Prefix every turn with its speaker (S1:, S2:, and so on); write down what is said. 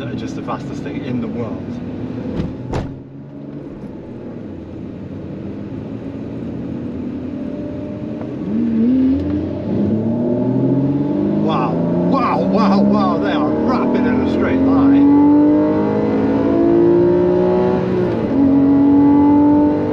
S1: that are just the fastest thing in the world.